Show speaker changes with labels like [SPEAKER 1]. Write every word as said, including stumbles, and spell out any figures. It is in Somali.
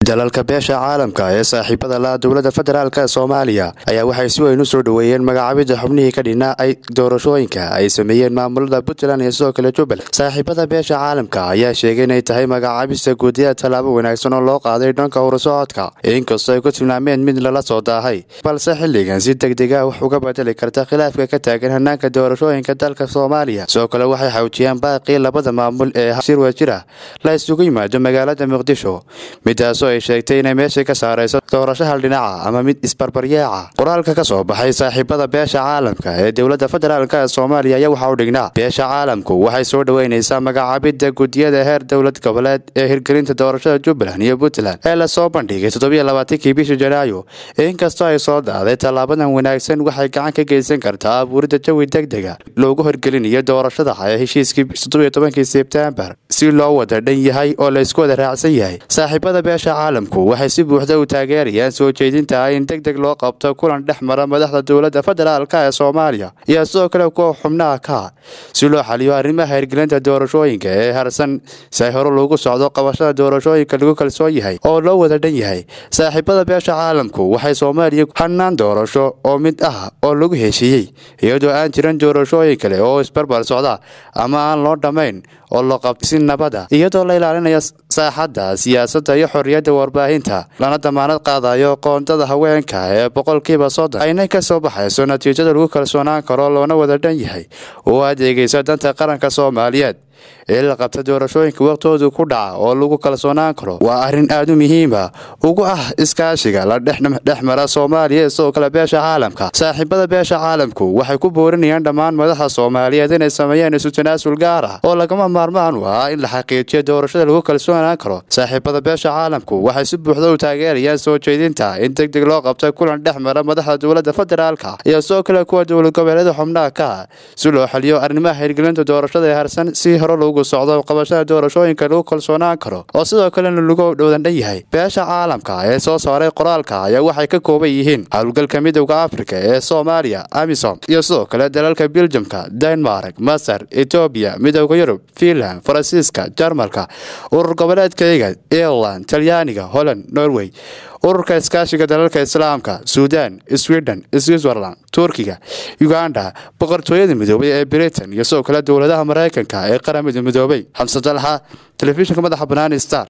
[SPEAKER 1] dalalka beesha caalamka ee saaxiibada la dowladda federaalka Soomaaliya ayaa waxay si weyn u soo dhaweeyeen magacaabida xubnihii ka dhinaa ay doorashooyinka ay sameeyeen maamulada Puntland iyo sidoo kale Jubaland. Saaxiibada beesha caalamka ayaa sheegay inay tahay magacaabista guddiyada talaabo wanaagsan oo loo qaaday dhanka horusocodka, inkastoo ay ku tilmaameen mid lala soo daahay, balse xilligan si degdeg ah wax uga bedeli karta khilaafka ka taagan hannaanka doorashooyinka dalka Soomaaliya. Sidoo kale waxay xoojiyeen baaqii labada maamul ee shir wadajir ah la isugu yimaado magaalada Muqdisho, midaasoo ay sheegtay inay meesha ka saarayso doorasho hal dhinaca ama mid isbarbaryeeca. Qoraalka ka soo baxay saaxiibada beesha caalamka ee dowladda federaalka Soomaaliya ayaa waxa uu dhignaa beesha caalamku waxay soo dhaweynaysaa magacaabida guddiyada heer dowlad goboleed ee hirgelinta doorashada Jubaland iyo Puntland ee la soo bandhigay toddoba iyo labaatankii bishii Janaayo. Inkastoo ay soo daaday tallaabadan wanaagsan waxay gacan ka geysan kartaa abuuridda jawi degdeg ah loogu hirgelinayo doorashada ee heshiiskii toddoba iyo tobankii Sebtembar si loo wada dhan yahay oo la isku wada raacsan yahay. Saaxiibada beesha caalamku waxay si buuxda u taageerayaan soo jeedinta in degdeg loo qabto kulan dhex mara madaxda dowladda federaalka ee Soomaaliya iyo sidoo kale kuwa xubnaha ka si loo xaliyo arrimaha hirgelinta doorashooyinka ee harsan si hore loogu socdo qabashada doorashooyinka lagu kalsoon yahay oo loo wada dhan yahay. Saaxiibada beesha caalamku waxay Soomaaliya hannaan doorasho oo mid ah oo lagu heshiiyey iyadoo aan jirin doorashooyin kale oo isbarbar socda ama aan loo dhamayn oo loo qabto si nabad ah iyadoo la ilaalinayo saaxadda siyaasadda iyo xorriyadda warbaahinta lana damaanad qaadayo qoondada haweenka ee boqolkiiba soddon ayna ka soo baxayso natiijada lagu kalsoonaan karo loona wada dhan yahay oo adeegaysa danta qaranka Soomaaliyeed ee la qabta doorashooyinka waqtoodu ku dhaca oo lagu kalsoonaan karo. Waa arrin aad u muhiim ah ugu ah iskaashiga la dhex mara Soomaaliya sidoo kale beesha caalamka. Saaxiibada beesha caalamku waxay ku boorinayaan dhammaan madaxda Soomaaliyeed inay sameeyaan isu tanaasul gaar ah oo lagama maarmaan u ah in la xaqiijiyo doorashada lagu kalsoonaan karo. Saaxiibada beesha caalamku waxay si buuxda u taageerayaan soo jeedinta in degdeg loo qabto kulan dhex mara madaxda dowladda federaalka iyo sidoo kale kuwa dowlad goboleedyada xubnaha ka si loo xaliyo arrimaha hirgelinta doorashada ee harsan si hore loogu socdo qabashada doorashooyinka lagu kalsoonaan karo oo sidoo kale lagu dhowdan dhan yahay. Beesha caalamka ee soo saaray qoraalka ayaa waxay ka kooban yihiin hawlgalka midowga Afrika ee Soomaaliya AMISOM iyo sidoo kale dalalka Belgiumka, Denmark, Masar, Ethiopia, midowga Yurub, Finland, Faransiiska, Jarmalka, urur goboleedka Ireland, Talyaaniga, Holland, Norway, ururka iskaashiga dalalka Islaamka, Suudaan, Sweden, Switzerland, Turkiga, Uganda, boqortooyada midoobay ee Britain iyo sidoo kale dowladaha Mareykanka ee qaramada midoobay. Xamse Dalxa, telefishinka madaxa bannaan Star.